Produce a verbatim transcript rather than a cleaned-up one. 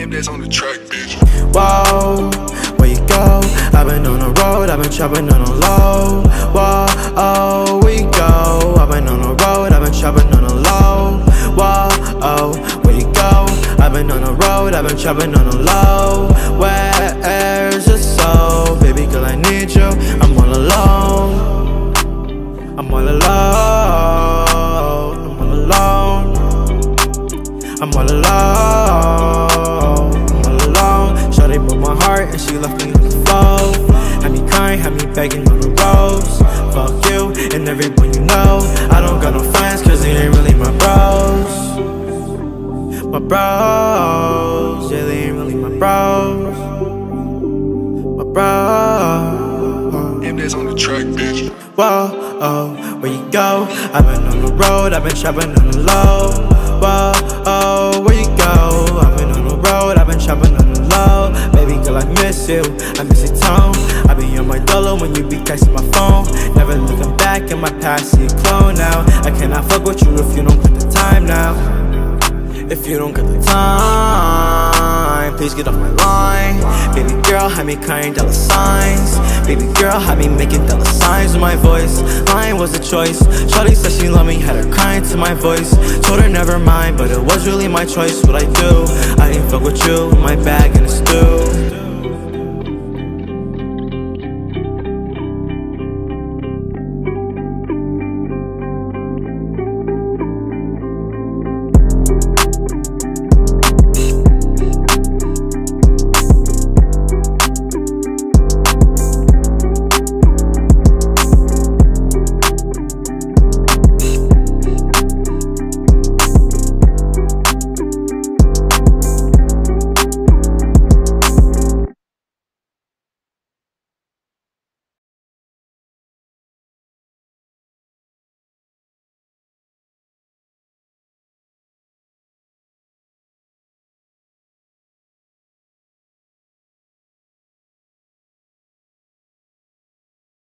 M that's on the track, bitch. Whoa, where you go? I've been on the road, I've been chopping on the low. Whoa, oh, where you go? I've been on the road, I've been chopping on the low. Whoa, oh, where you go? I've been on the road, I've been chopping on the low. Where's your soul? Baby girl, I need you, I'm all alone. I'm all alone, I'm all alone. I'm all alone, I'm all alone. Shawty broke my heart and she left me on the floor. Had me crying, had me begging on the roads. Fuck you and everyone you know. I don't got no friends cause they ain't really my bros. My bros, yeah, they ain't really my bros. My bros. M that's on the track, bitch. Whoa, oh, where you go? I've been on the road, I've been chopping on the low. Whoa, oh, where you go? I've been on the road, I've been chopping on the low. Baby girl, I miss you, I miss your tone. I be on my dollar when you be texting my phone. Never looking back in my past, see a clone now. I cannot fuck with you if you don't put the time now. If you don't got the time, please get off my line. Baby girl, had me crying dollar signs. Baby girl, had me making dollar signs with my voice. Lying was a choice. Shawty said she loved me, had her crying to my voice. Told her never mind, but it was really my choice. What I do, I didn't fuck with you, my bag in the stew.